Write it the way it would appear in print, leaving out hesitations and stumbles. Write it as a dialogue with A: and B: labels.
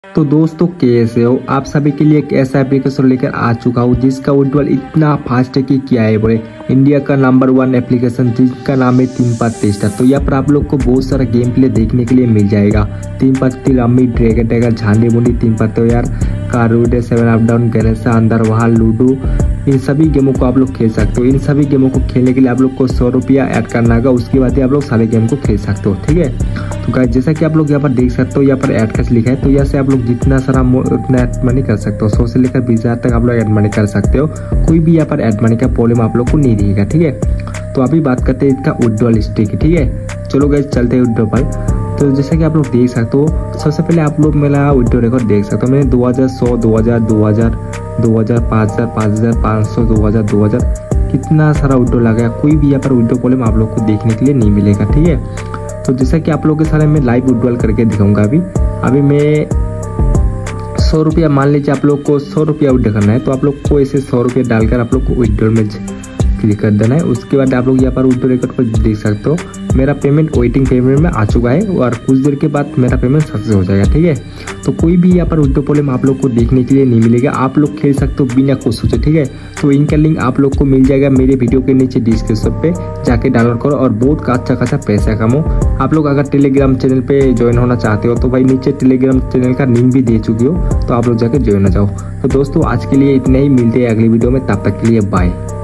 A: तो दोस्तों कैसे हो आप सभी के लिए एक ऐसा एप्लीकेशन लेकर आ चुका हूँ जिसका विड्रॉल इतना फास्ट है कि क्या है बोले इंडिया का नंबर 1 एप्लीकेशन जिसका नाम है तीन पात टेस्टर। तो यहाँ पर आप लोग को बहुत सारा गेम प्ले देखने के लिए मिल जाएगा। तीन पत्ती रम्मी ड्रैगन टाइगर झांडी मुंडी तीन पत्ते यार कारूडे 7 अप डाउन गणेशा अंदर वहाँ लूडो इन सभी गेमों को आप लोग खेल सकते हो। इन सभी गेमों को खेलने के लिए आप लोग को 100 रुपया ऐड करना होगा, उसके बाद ही आप लोग सारे गेम को खेल सकते हो। ठीक है, तो गाइस जैसा कि आप लोग यहाँ पर देख सकते हो, यहाँ पर ऐड कैश लिखा है, तो यहाँ से आप लोग जितना सारा उतना ऐड मनी कर सकते हो। 100 से लेकर 20,000 तक आप लोग ऐड मनी कर सकते हो। कोई भी यहाँ पर ऐड मनी का प्रॉब्लम आप लोग को नहीं रहेगा। ठीक है, तो अभी बात करते हैं इसका विड्रॉल हिस्ट्री की। ठीक है, चलो गाइस चलते हैं विड्रॉल पर। तो जैसा कि आप लोग देख सकते हो, सबसे पहले आप लोग मेरा विड्रॉल रिकॉर्ड देख सकते हो। मैंने 2100 2000 2000 2000 5000 5000 500 2000 2000 कितना सारा विड्रॉल आ गया। कोई भी यहाँ पर विड्रॉल प्रॉब्लम आप लोग को देखने के लिए नहीं मिलेगा। ठीक है, तो जैसा कि आप लोग के सारे मैं लाइव विड्रॉल करके दिखाऊंगा। अभी मैं 100 रुपया, मान लीजिए आप लोग को 100 रुपया विड्रॉल करना है, तो आप लोग को ऐसे 100 रुपया डालकर आप लोग को विड्रॉल में क्लिक कर देना है। उसके बाद आप लोग यहाँ पर विड्रॉल रिकॉर्ड पर देख सकते हो मेरा पेमेंट वेटिंग पेमेंट में आ चुका है और कुछ देर के बाद मेरा पेमेंट सक्सेस हो जाएगा। ठीक है, तो कोई भी यहाँ पर विड्रॉल प्रॉब्लम आप लोग को देखने के लिए नहीं मिलेगा। आप लोग खेल सकते हो बिना कुछ सोचे। ठीक है, तो इनका लिंक आप लोग को मिल जाएगा मेरे वीडियो के नीचे डिस्क्रिप्शन पे, जाके डाउनलोड करो और बहुत अच्छा खासा पैसा कमाओ। आप लोग अगर टेलीग्राम चैनल पे ज्वाइन होना चाहते हो तो भाई नीचे टेलीग्राम चैनल का लिंक भी दे चुकी हो, तो आप लोग जाके ज्वाइन हो जाओ। तो दोस्तों आज के लिए इतना ही, मिलते हैं अगली वीडियो में, तब तक के लिए बाय।